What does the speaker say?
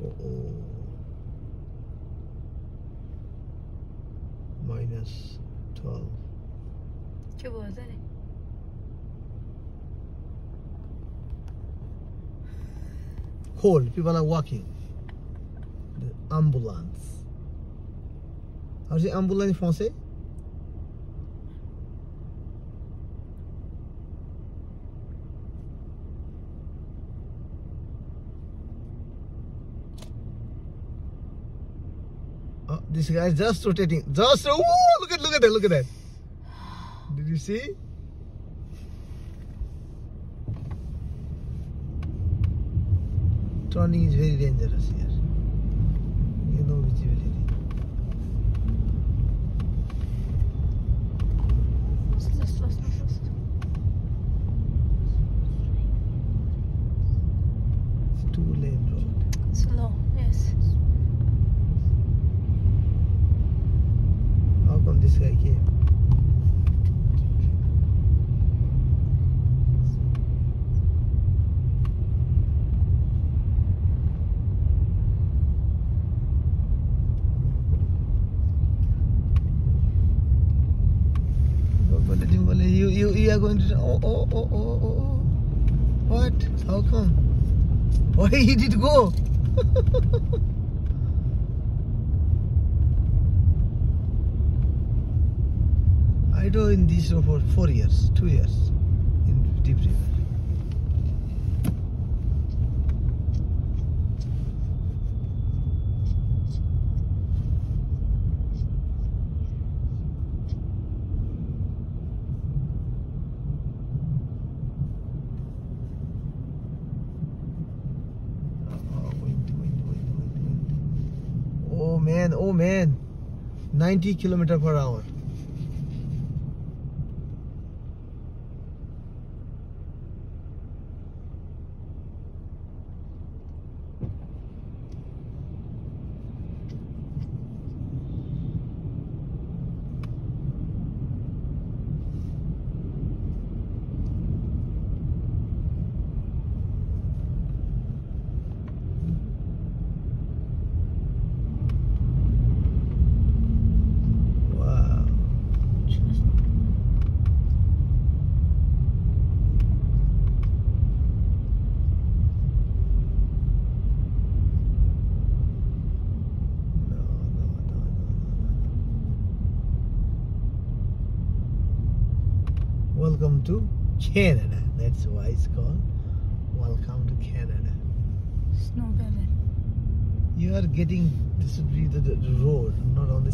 Oh. -12. क्या हुआ था रे? Cold. People are walking. The ambulance. How's the ambulance in français? Oh, this guy is just rotating. Just oh, look at that! Look at that! Did you see? Turning is very dangerous here. You know visibility. It's 2-lane road. Slow, yes. How come this guy came? You are going to oh. What? How come? Why he did go? I do in this road for 4 years, 2 years in Deep River. Oh man, 90 km/h. Welcome to Canada. That's why it's called Welcome to Canada. Snow ballet. You are getting this will be the road, not on